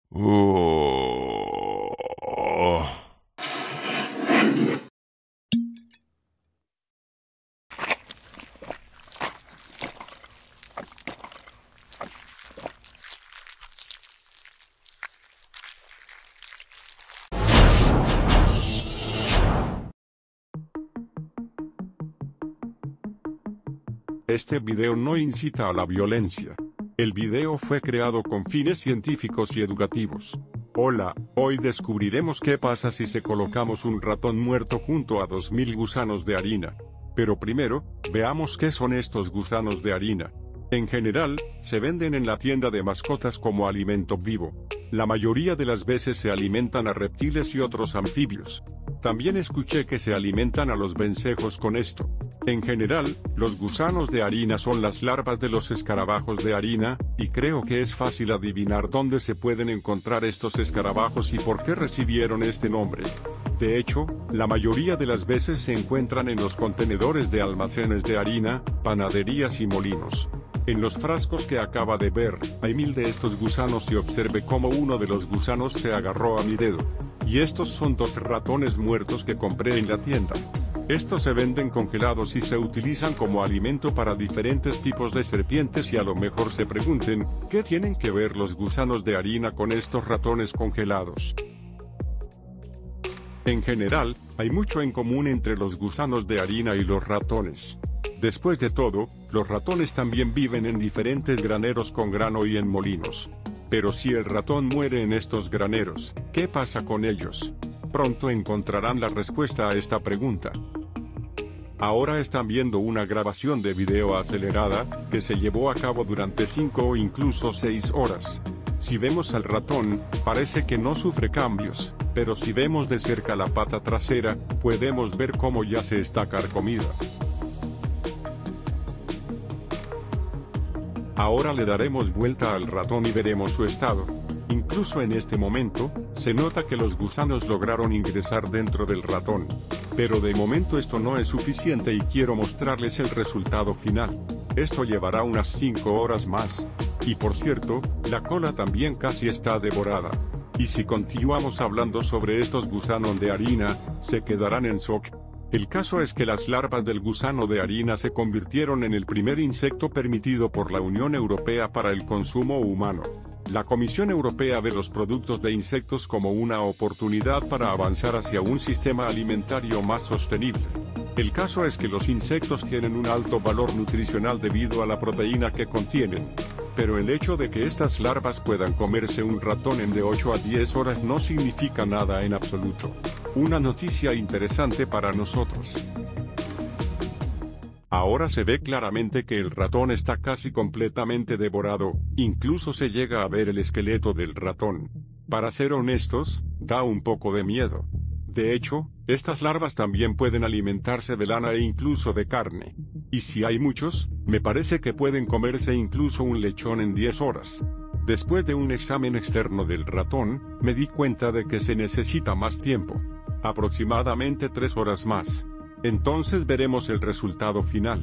Oh. Este video no incita a la violencia. El video fue creado con fines científicos y educativos. Hola, hoy descubriremos qué pasa si se colocamos un ratón muerto junto a 2000 gusanos de harina. Pero primero, veamos qué son estos gusanos de harina. En general, se venden en la tienda de mascotas como alimento vivo. La mayoría de las veces se alimentan a reptiles y otros anfibios. También escuché que se alimentan a los vencejos con esto. En general, los gusanos de harina son las larvas de los escarabajos de harina, y creo que es fácil adivinar dónde se pueden encontrar estos escarabajos y por qué recibieron este nombre. De hecho, la mayoría de las veces se encuentran en los contenedores de almacenes de harina, panaderías y molinos. En los frascos que acaba de ver, hay 1000 de estos gusanos y observe cómo uno de los gusanos se agarró a mi dedo. Y estos son 2 ratones muertos que compré en la tienda. Estos se venden congelados y se utilizan como alimento para diferentes tipos de serpientes y a lo mejor se pregunten, ¿qué tienen que ver los gusanos de harina con estos ratones congelados? En general, hay mucho en común entre los gusanos de harina y los ratones. Después de todo, los ratones también viven en diferentes graneros con grano y en molinos. Pero si el ratón muere en estos graneros, ¿qué pasa con ellos? Pronto encontrarán la respuesta a esta pregunta. Ahora están viendo una grabación de video acelerada, que se llevó a cabo durante 5 o incluso 6 horas. Si vemos al ratón, parece que no sufre cambios, pero si vemos de cerca la pata trasera, podemos ver cómo ya se está carcomida. Ahora le daremos vuelta al ratón y veremos su estado. Incluso en este momento, se nota que los gusanos lograron ingresar dentro del ratón. Pero de momento esto no es suficiente y quiero mostrarles el resultado final. Esto llevará unas 5 horas más. Y por cierto, la cola también casi está devorada. Y si continuamos hablando sobre estos gusanos de harina, se quedarán en shock. El caso es que las larvas del gusano de harina se convirtieron en el primer insecto permitido por la Unión Europea para el consumo humano. La Comisión Europea ve los productos de insectos como una oportunidad para avanzar hacia un sistema alimentario más sostenible. El caso es que los insectos tienen un alto valor nutricional debido a la proteína que contienen. Pero el hecho de que estas larvas puedan comerse un ratón en de 8 a 10 horas no significa nada en absoluto. Una noticia interesante para nosotros. Ahora se ve claramente que el ratón está casi completamente devorado, incluso se llega a ver el esqueleto del ratón. Para ser honestos, da un poco de miedo. De hecho, estas larvas también pueden alimentarse de lana e incluso de carne. Y si hay muchos, me parece que pueden comerse incluso un lechón en 10 horas. Después de un examen externo del ratón, me di cuenta de que se necesita más tiempo. Aproximadamente 3 horas más. Entonces veremos el resultado final.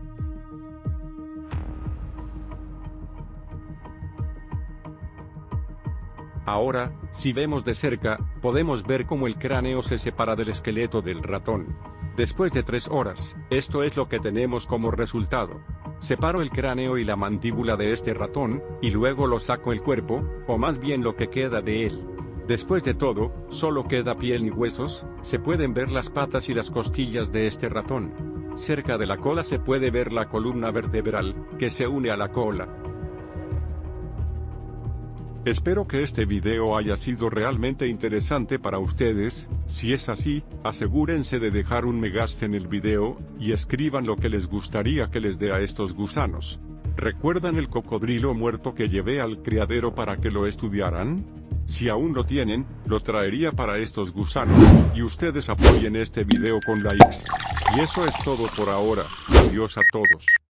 Ahora, si vemos de cerca, podemos ver cómo el cráneo se separa del esqueleto del ratón. Después de 3 horas, esto es lo que tenemos como resultado. Separo el cráneo y la mandíbula de este ratón, y luego lo saco el cuerpo, o más bien lo que queda de él. Después de todo, solo queda piel y huesos, se pueden ver las patas y las costillas de este ratón. Cerca de la cola se puede ver la columna vertebral, que se une a la cola. Espero que este video haya sido realmente interesante para ustedes. Si es así, asegúrense de dejar un me gusta en el video, y escriban lo que les gustaría que les dé a estos gusanos. ¿Recuerdan el cocodrilo muerto que llevé al criadero para que lo estudiaran? Si aún lo tienen, lo traería para estos gusanos, y ustedes apoyen este video con likes. Y eso es todo por ahora. Adiós a todos.